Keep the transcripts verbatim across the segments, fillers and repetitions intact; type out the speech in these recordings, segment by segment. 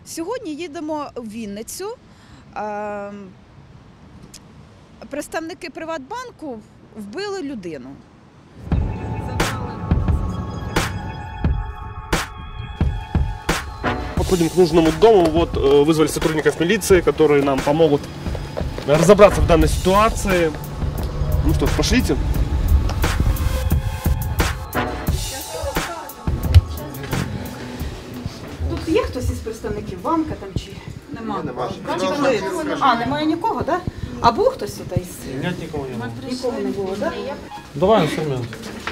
Сьогодні їдемо в Вінницю. Представники Приватбанку вбили людину. Подходим к нужному дому, вот вызвали сотрудников милиции, которые нам помогут разобраться в данной ситуации. Ну что, пошлите. Тут є хтось із представників банка там чи нема? Нема. А, немає нікого, так? Да? А був хтось тут із? Нет, никого не было. Нікого не було, так? Да? Давай инструмент.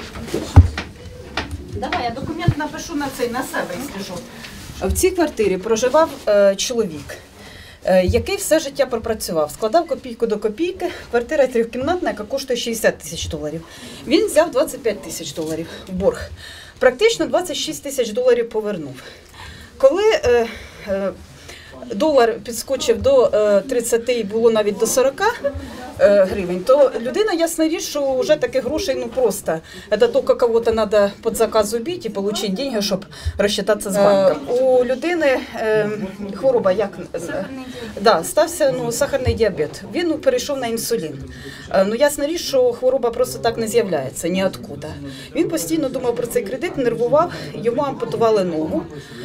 Давай, я документ напишу на цей, на себе, якщо що. В цій квартирі проживав е, чоловік, е, який все життя пропрацював, складав копійку до копійки. Квартира трьохкімнатна, яка коштує шістдесят тисяч доларів. Він взяв двадцять п'ять тисяч доларів в борг. Практично двадцять шість тисяч доларів повернув. Коли е, е, долар підскочив до е, тридцяти і було навіть до сорока е, гривень, то людина, ясна річ, що вже таких грошей ну просто. Це тільки кого-то треба під заказ убити і отримати гроші, щоб розчитатися з банком. Е, у людини е, хвороба, як? Сахарний діабет. Да, стався ну, сахарний діабет. Він ну, перейшов на інсулін. Е, ну, ясна річ, що хвороба просто так не з'являється, ніоткуда. Він постійно думав про цей кредит, нервував, йому ампутували ногу.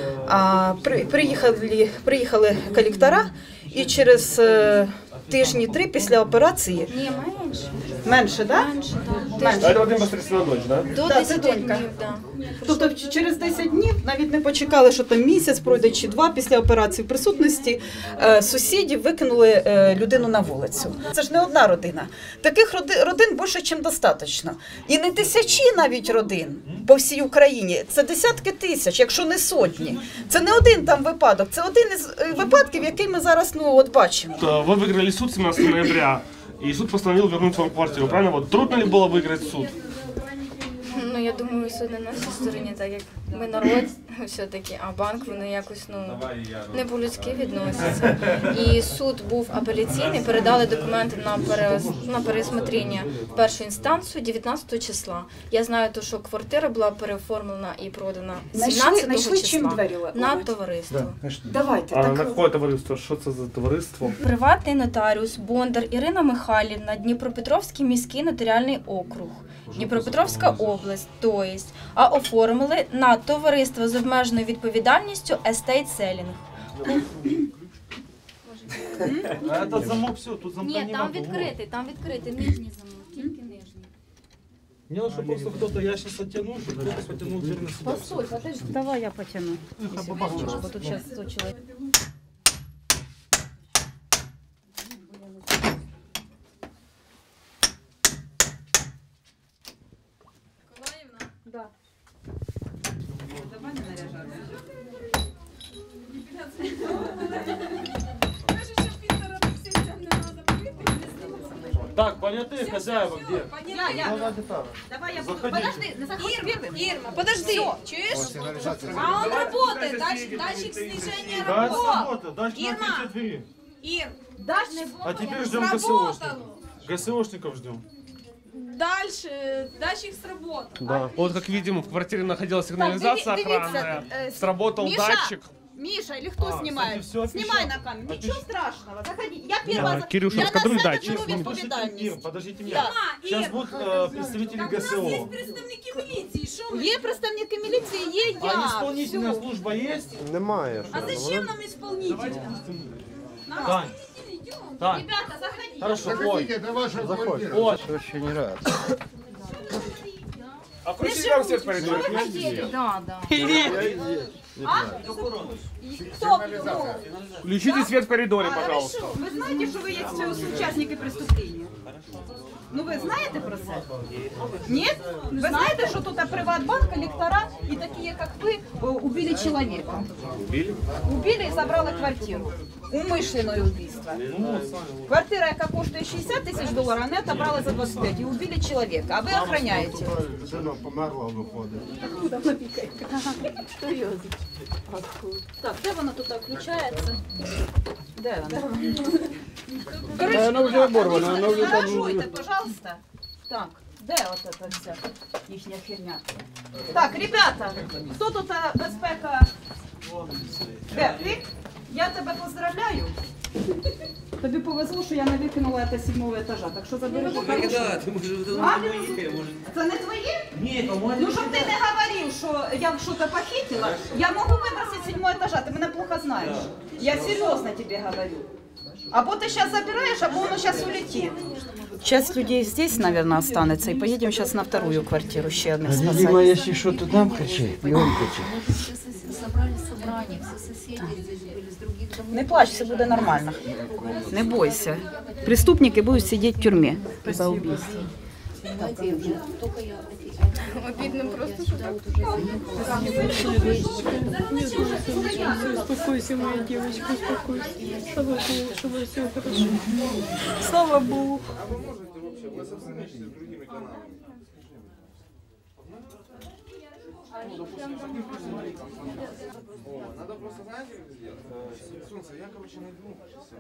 А, при, приїхали, приїхали колектора, і через е, тижні три після операції... Ні, менше. Менше, так? Менше, так. Менше. А это Вадим Бастрицына дочь, да? До Да, це десяти донька. днів, так. Тобто через десять днів навіть не почекали, що там місяць пройде чи два після операції в присутності е, сусідів викинули е, людину на вулицю. Це ж не одна родина. Таких роди, родин більше, ніж достатньо. І не тисячі навіть родин по всій Україні. Це десятки тисяч, якщо не сотні. Це не один там випадок, це один із е, випадків, який ми зараз ну, от бачимо. Вы выиграли суд семнадцатого ноября, и суд постановил вернуть вам квартиру, правильно? Вот трудно ли было выиграть суд? Ну, я думаю, суд на нашій стороні, так як ми народ все-таки, а банк, вони якось, ну, не по-людськи відносяться. І суд був апеляційний, передали документи на, пере... на пересмотрення в першу інстанцію дев'ятнадцятого числа. Я знаю, то, що квартира була переоформлена і продана сімнадцятого числа на товариство. Давайте. А Так... на какое товариство? Что это за товариство? Приватний нотаріус Бондар Ірина Михайлівна, Дніпропетровський міський нотаріальний округ, Дніпропетровська область, то есть, а оформили на товариство з обмеженою відповідальністю Estate Selling. А этот замок все, тут замка Ні, не там могу. відкритий, там відкритий, нижній замок, тільки нижній. Мне нужно просто кто-то, я сейчас оттяну, чтобы кто-то потянул дверь на себя. Постой, подожди. Давай я потяну. Бо тут зараз сто чоловік. Да. Давай не наряжаться. Так, понятые хозяева где? Я, я. Давай я буду. Подожди, не заходи первым. Ирма, подожди, чуешь? А он работает, дальше, датчик снижения Да, работает. сработал, дальше на Ирма. открытие двери. Ир, А теперь ждем сработало. ГСОшников. ГСОшников ждем. Дальше датчик сработал. Да. Вот как видим, в квартире находилась сигнализация Так, диві- охранная. дивіться, е, Сработал Миша, датчик. Миша, или кто А, снимает? кстати, всё Снимай опечатал. на камеру. Опеч- Ничего страшного. Заходи. Я первая. Да, Кирюша, я раскадруй на себе датчик. беру Подождите, Ир, відповідальність. подождите меня. Да. Сейчас Ир, будут э, представители ГСО. представники милиции, что мы? Є представники міліції, є я. А исполнительная Всё. служба есть? Немає. А зачем нам исполнитель? Нам Тань, исполнитель, идем. Тань, Ребята, заходите. хорошо, ой, Це ваша квартира. ой. Очень не рад. А включите нам свет в коридоре. Да, да. Хто? Ну, Включите свет в коридоре, пожалуйста. хорошо. Ви знаєте, що ви є учасники преступлення? Ну ви знаєте про це? Ні? Ви знаєте, що тут Приватбанк, колектора і такі, як ви, убили чоловіка? Убили? Убили і забрали квартиру. Умишленое убийство. Квартира, яка коштує шістдесят тисяч доларів, вони отобрали за двадцять п'ять і убили чоловіка. А ви охороняєте. Жена померла, виходить. Так, де воно тут включається? Де воно? Вона вже оборвана, вона вже там... Гаражуйте, пожалуйста. Так, де от це вся їхня херня? Так, ребята, хто тут а, безпека? Де? Ви? Я тебе поздравляю. Тобі повезло, що я не викинула це з сьомого етажа, так що забереш. Да, ты можешь А? может. Це не твоє? Не, по-моему, Ну, щоб ти не говорив, що я щось похитила, я можу вибросити з сьомого етажа, ти мене плохо знаєш. Я серйозно тобі говорю. Або ти зараз забираєш, або воно зараз улетить. Часть людей здесь, наверное, останется, и поедем сейчас на вторую квартиру, ще одних Видимо, спасать. если что-то там кричи, и он кричит. Все сос- собрали собрание, все соседи здесь были, с других домов. Не плач, все буде нормально. Не бойся. Преступники будуть сидіти в тюрмі за убийство. Понимаете, уже только я... Обідно просто. Сюда вот уже Успокойся, моя девочка, успокойся. Слава Богу, чтобы все хорошо. Слава Богу. Надо просто, знаете, как сделать? Солнце, я, короче, найду.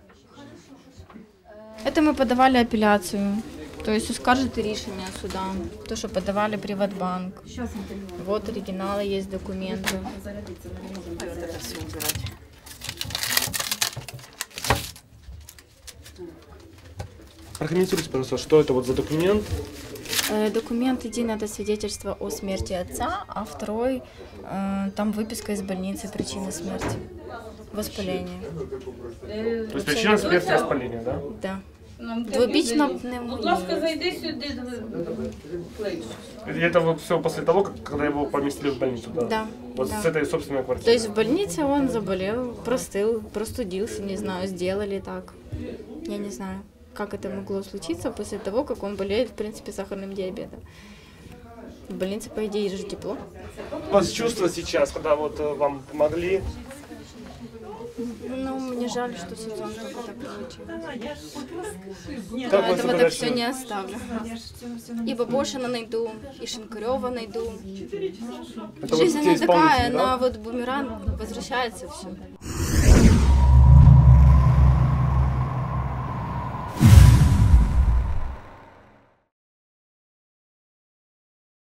Это мы подавали апелляцию. То есть оскаржити рішення суда. То, що подавали Приватбанк. Вот оригиналы, есть документы. Прокомментируйте, пожалуйста, что это вот за документ? Э, Документ один — это свидетельство о смерти отца, а второй э, там выписка из больницы, причина смерти. Воспаление. То есть причина смерти воспаления, да? Да. Двобічна Будь ласка, пневмонія. зайди сюди. И это вот все после того, как, когда его поместили в больницу, да? Да, Вот да. с этой собственной квартиры. То есть в больнице он заболел, простыл, простудился, не знаю, сделали так. Я не знаю, как это могло случиться после того, как он болеет, в принципе, сахарным диабетом. В больнице, по идее, же тепло. У вас чувство сейчас, когда вот э, вам помогли? Ну, мне жаль, что сезон только так получился. Как вы Этого себя так все дальше? не оставлю. И Бабошина найду, и Шинкарева найду. Это вот Жизнь те она такая, исполнители, да? она вот бумеранг, возвращается все.